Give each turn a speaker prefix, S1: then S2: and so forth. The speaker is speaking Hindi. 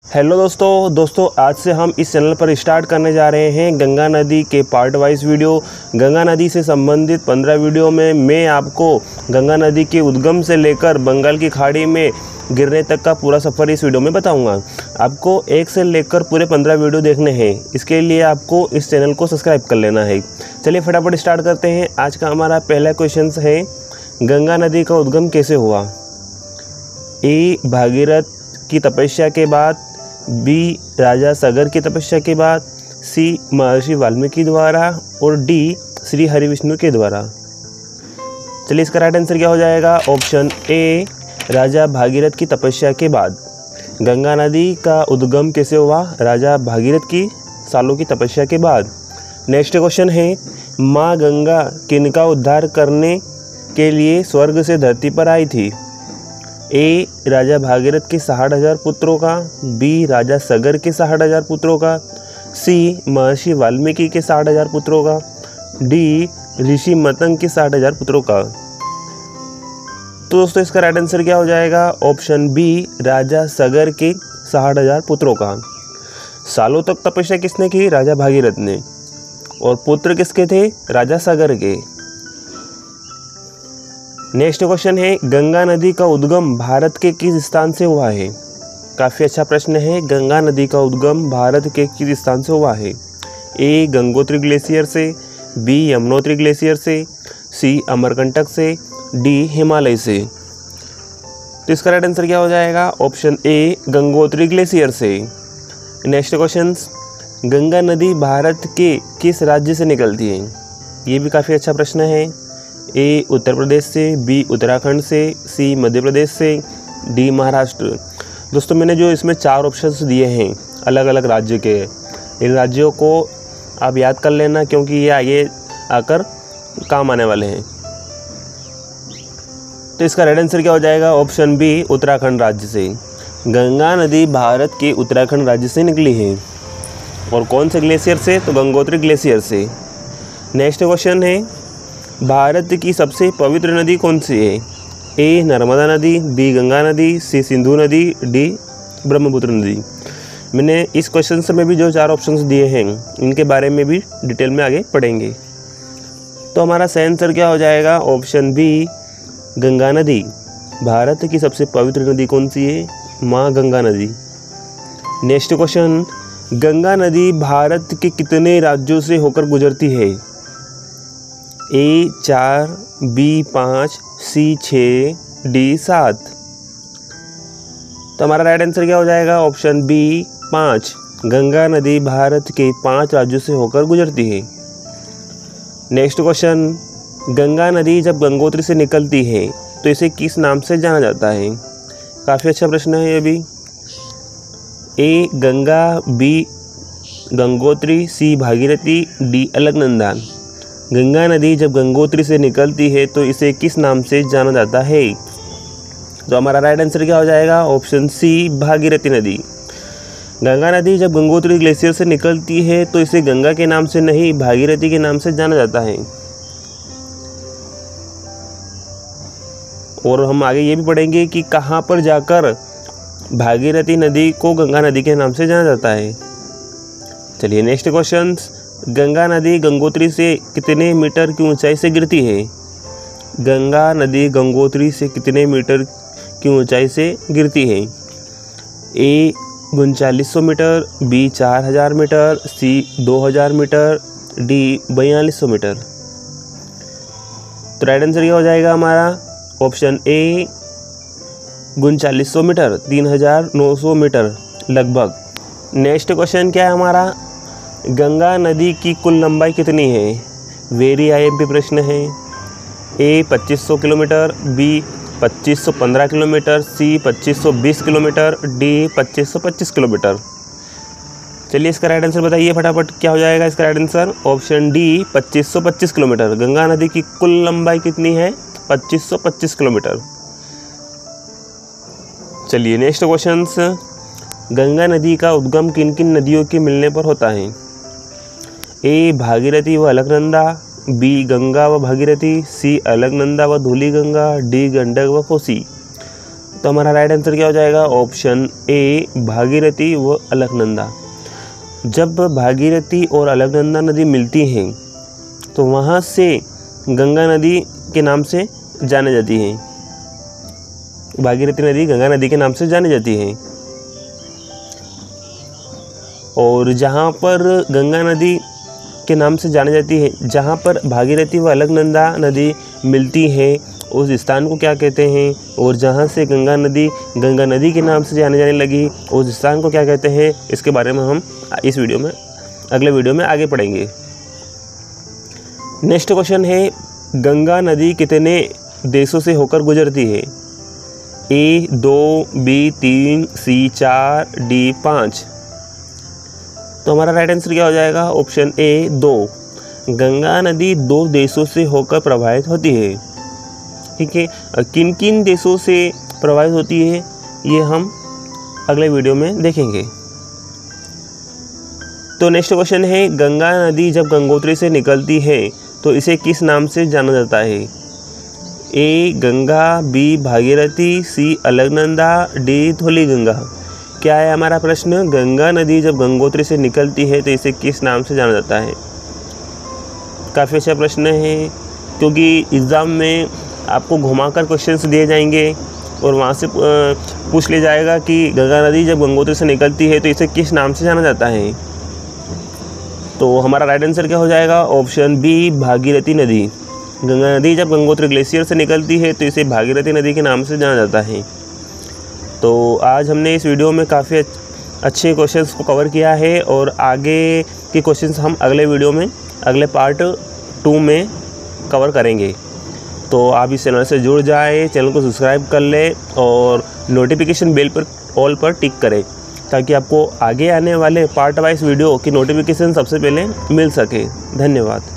S1: हेलो दोस्तों आज से हम इस चैनल पर स्टार्ट करने जा रहे हैं गंगा नदी के पार्ट वाइज वीडियो। गंगा नदी से संबंधित 15 वीडियो में मैं आपको गंगा नदी के उद्गम से लेकर बंगाल की खाड़ी में गिरने तक का पूरा सफ़र इस वीडियो में बताऊंगा। आपको 1 से लेकर पूरे 15 वीडियो देखने हैं। इसके लिए आपको इस चैनल को सब्सक्राइब कर लेना है। चलिए फटाफट स्टार्ट करते हैं। आज का हमारा पहला क्वेश्चन है, गंगा नदी का उद्गम कैसे हुआ? ए, भागीरथ की तपस्या के बाद, बी, राजा सगर की तपस्या के बाद, सी, महर्षि वाल्मीकि द्वारा, और डी, श्री हरिविष्णु के द्वारा। चलिए इसका राइट आंसर क्या हो जाएगा? ऑप्शन ए, राजा भागीरथ की तपस्या के बाद। गंगा नदी का उद्गम कैसे हुआ? राजा भागीरथ की सालों की तपस्या के बाद। नेक्स्ट क्वेश्चन है, माँ गंगा किनका उद्धार करने के लिए स्वर्ग से धरती पर आई थी? ए, राजा भागीरथ के 60,000 पुत्रों का, बी, राजा सगर के 60,000 पुत्रों का, सी, महर्षि वाल्मीकि के 60,000 पुत्रों का, डी, ऋषि मतंग के 60,000 पुत्रों का। तो दोस्तों इसका राइट आंसर क्या हो जाएगा? ऑप्शन बी, राजा सगर के 60,000 पुत्रों का। सालों तक तपस्या किसने की? राजा भागीरथ ने। और पुत्र किसके थे? राजा सगर के। नेक्स्ट क्वेश्चन है, गंगा नदी का उद्गम भारत के किस स्थान से हुआ है? काफ़ी अच्छा प्रश्न है। गंगा नदी का उद्गम भारत के किस स्थान से हुआ है? ए, गंगोत्री ग्लेशियर से, बी, यमुनोत्री ग्लेशियर से, सी, अमरकंटक से, डी, हिमालय से। तो इसका राइट आंसर क्या हो जाएगा? ऑप्शन ए, गंगोत्री ग्लेशियर से। नेक्स्ट क्वेश्चन, गंगा नदी भारत के किस राज्य से निकलती है? ये भी काफ़ी अच्छा प्रश्न है। ए, उत्तर प्रदेश से, बी, उत्तराखंड से, सी, मध्य प्रदेश से, डी, महाराष्ट्र। दोस्तों मैंने जो इसमें 4 ऑप्शंस दिए हैं अलग अलग राज्य के, इन राज्यों को आप याद कर लेना क्योंकि ये आगे आकर काम आने वाले हैं। तो इसका राइट आंसर क्या हो जाएगा? ऑप्शन बी, उत्तराखंड राज्य से। गंगा नदी भारत के उत्तराखंड राज्य से निकली है। और कौन से ग्लेशियर से? तो गंगोत्री ग्लेशियर से। नेक्स्ट क्वेश्चन है, भारत की सबसे पवित्र नदी कौन सी है? ए, नर्मदा नदी, बी, गंगा नदी, सी, सिंधु नदी, डी, ब्रह्मपुत्र नदी। मैंने इस क्वेश्चन में भी जो 4 ऑप्शंस दिए हैं इनके बारे में भी डिटेल में आगे पढ़ेंगे। तो हमारा सही आंसर क्या हो जाएगा? ऑप्शन बी, गंगा नदी। भारत की सबसे पवित्र नदी कौन सी है? माँ गंगा नदी। नेक्स्ट क्वेश्चन, गंगा नदी भारत के कितने राज्यों से होकर गुजरती है? A, 4, B, 5, C, 6, D, 7। तो हमारा राइट आंसर क्या हो जाएगा? Option B, 5। गंगा नदी भारत के 5 राज्यों से होकर गुजरती है। नेक्स्ट क्वेश्चन, गंगा नदी जब गंगोत्री से निकलती है तो इसे किस नाम से जाना जाता है? काफ़ी अच्छा प्रश्न है ये भी। A, Ganga, B, Gangotri, C, Bhagirathi, D, Alaknanda. Ganga नदी जब गंगोत्री से निकलती है तो इसे किस नाम से जाना जाता है? तो हमारा राइट आंसर क्या हो जाएगा? ऑप्शन सी, भागीरथी नदी। गंगा नदी जब गंगोत्री ग्लेशियर से निकलती है तो इसे गंगा के नाम से नहीं भागीरथी के नाम से जाना जाता है। और हम आगे ये भी पढ़ेंगे कि कहाँ पर जाकर भागीरथी नदी को गंगा नदी के नाम से जाना जाता है। चलिए नेक्स्ट क्वेश्चन, गंगा नदी गंगोत्री से कितने मीटर की ऊंचाई से गिरती है? गंगा नदी गंगोत्री से कितने मीटर की ऊंचाई से गिरती है? A, 3900 metre, B, 4000 metre, C, 2000 metre, D, 4200 metre. तो राइट आंसर क्या हो जाएगा हमारा? ऑप्शन ए, 3900 मीटर, 3900 मीटर लगभग। नेक्स्ट क्वेश्चन क्या है हमारा? गंगा नदी की कुल लंबाई कितनी है? वेरी आईएमपी प्रश्न है। A, 2500 kilometre, B, 2515 kilometre, C, 2520 kilometre, D, 2525 kilometre. चलिए इसका राइट आंसर बताइए फटाफट, क्या हो जाएगा इसका right answer? Option D, 2525 kilometre. Ganga नदी की कुल लंबाई कितनी है? 2525 किलोमीटर। चलिए नेक्स्ट क्वेश्चन, गंगा नदी का उद्गम किन किन नदियों के मिलने पर होता है? ए, भागीरथी व अलकनंदा, बी, गंगा व भागीरथी, सी, अलकनंदा व धौलीगंगा, डी, गंडक व कोसी। तो हमारा राइट आंसर क्या हो जाएगा? ऑप्शन ए भागीरथी व अलकनंदा। जब भागीरथी और अलकनंदा नदी मिलती हैं तो वहाँ से गंगा नदी के नाम से जाने जाती है। भागीरथी नदी गंगा नदी के नाम से जानी जाती है। और जहाँ पर गंगा नदी के नाम से जानी जाती है, जहाँ पर भागीरथी व अलकनंदा नदी मिलती है उस स्थान को क्या कहते हैं? और जहाँ से गंगा नदी के नाम से जाने लगी उस स्थान को क्या कहते हैं? इसके बारे में हम इस वीडियो में अगले वीडियो में आगे पढ़ेंगे। नेक्स्ट क्वेश्चन है, गंगा नदी कितने देशों से होकर गुजरती है? A 2, B 3, C 4, D 5। तो हमारा राइट आंसर क्या हो जाएगा? ऑप्शन ए 2। गंगा नदी 2 देशों से होकर प्रवाहित होती है। ठीक है, किन किन देशों से प्रवाहित होती है ये हम अगले वीडियो में देखेंगे। तो नेक्स्ट क्वेश्चन है, गंगा नदी जब गंगोत्री से निकलती है तो इसे किस नाम से जाना जाता है? A Ganga, B Bhagirathi, C Alaknanda, D Dhauli Ganga. क्या है हमारा प्रश्न? गंगा नदी जब गंगोत्री से निकलती है तो इसे किस नाम से जाना जाता है? काफ़ी अच्छा प्रश्न है, क्योंकि एग्ज़ाम में आपको घुमाकर क्वेश्चंस दिए जाएंगे और वहाँ से पूछ लिया जाएगा कि गंगा नदी जब गंगोत्री से निकलती है तो इसे किस नाम से जाना जाता है। तो हमारा राइट आंसर क्या हो जाएगा? ऑप्शन बी भागीरथी नदी। गंगा नदी जब गंगोत्री ग्लेशियर से निकलती है तो इसे भागीरथी नदी के नाम से जाना जाता है। तो आज हमने इस वीडियो में काफ़ी अच्छे क्वेश्चंस को कवर किया है और आगे के क्वेश्चंस हम अगले वीडियो में अगले पार्ट 2 में कवर करेंगे। तो आप इस चैनल से जुड़ जाए, चैनल को सब्सक्राइब कर ले और नोटिफिकेशन बेल पर ऑल पर टिक करें ताकि आपको आगे आने वाले पार्ट वाइज वीडियो की नोटिफिकेशन सबसे पहले मिल सके। धन्यवाद।